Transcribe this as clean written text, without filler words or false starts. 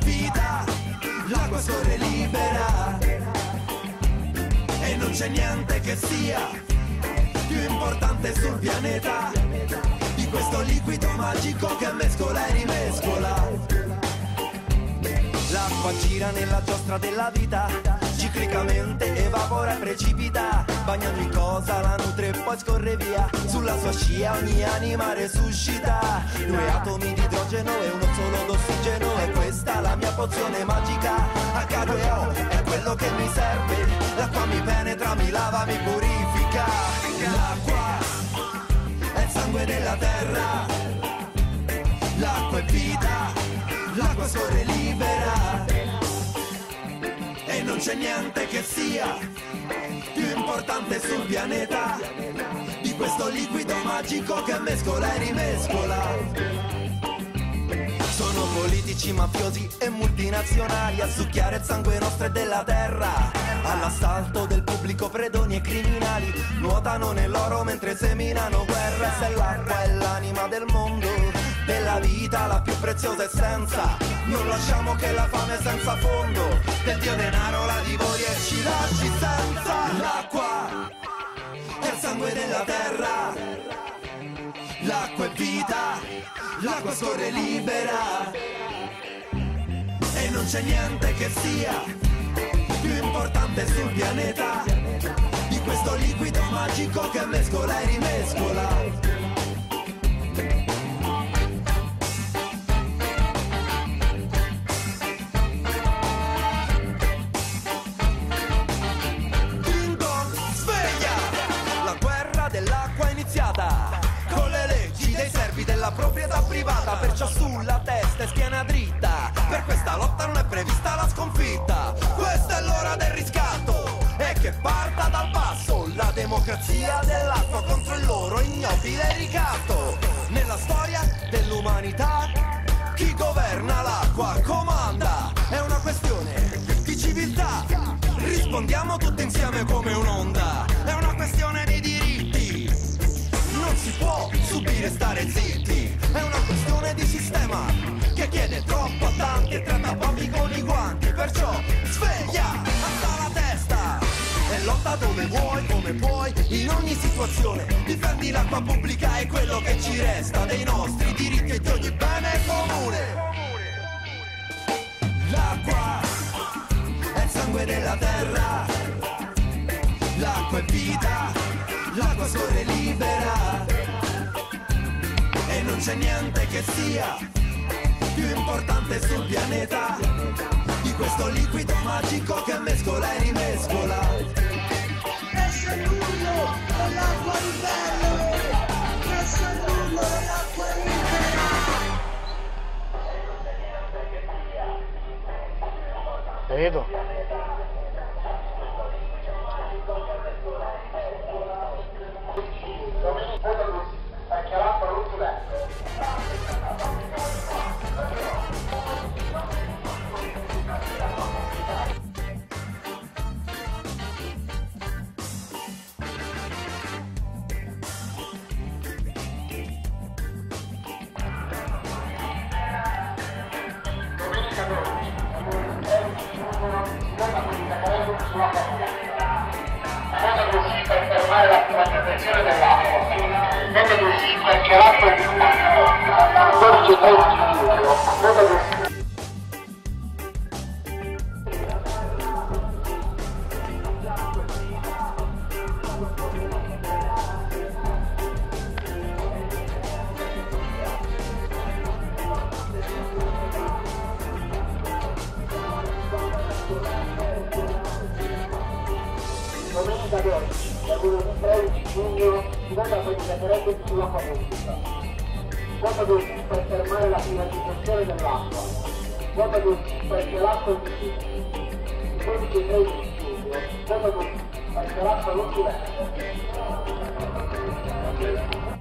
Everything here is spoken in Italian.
vita, l'acqua scorre libera e non c'è niente che sia più importante sul pianeta di questo liquido magico che mescola e rimescola. L'acqua gira nella giostra della vita, ciclicamente evapora e precipita, bagna ogni cosa, la nutre e poi scorre via. Sulla sua scia ogni anima resuscita, 2 atomi di idrogeno e uno solo d'ossigeno. E questa la mia pozione magica, H2O è quello che mi serve. L'acqua mi penetra, mi lava, mi purifica. L'acqua è il sangue della terra, l'acqua è vita, l'acqua scorre libera e non c'è niente che sia più importante sul pianeta di questo liquido magico che mescola e rimescola. Sono politici, mafiosi e multinazionali a succhiare il sangue nostro e della terra, all'assalto del pubblico predoni e criminali, nuotano nell'oro mentre seminano guerra. E se l'acqua è l'anima del mondo, della vita la più preziosa essenza, non lasciamo che la fame senza fondo del dio denaro la divori e ci lasci senza. L'acqua è il sangue della terra, l'acqua è vita, l'acqua scorre libera e non c'è niente che sia più importante sul pianeta di questo liquido magico che mescola e rimescola. Con le leggi dei servi della proprietà privata, perciò sulla testa e schiena dritta, per questa lotta non è prevista la sconfitta. Questa è l'ora del riscatto e che parta dal basso la democrazia dell'acqua contro il loro ignobile ricatto. Nella storia dell'umanità chi governa l'acqua comanda, è una questione di civiltà, rispondiamo tutti insieme come un'onda, è una questione di diritti. Non si può subire stare zitti, è una questione di sistema che chiede troppo a tanti e tratta pochi con i guanti. Perciò sveglia, alza la testa e lotta dove vuoi, come puoi, in ogni situazione. Difendi l'acqua pubblica e quello che ci resta dei nostri diritti e di ogni bene comune. L'acqua è il sangue della terra, l'acqua è vita, l'acqua scorre libera e non c'è niente che sia più importante sul pianeta di questo liquido magico che mescola e rimescola. Presso il nudo dell'acqua libera, presso il nudo dell'acqua libera. Vedo. Così per fermare la privatizzazione dell'acqua, vede così perché l'acqua è il 12 luglio, vede così. Domenica 12, da lunedì 13 giugno, si vota per il referendum sull'acqua pubblica. Voto così per fermare la privatizzazione dell'acqua. Voto così perché l'acqua è di tutti. Il 12 e 13 giugno, voto così perché l'acqua non si vende.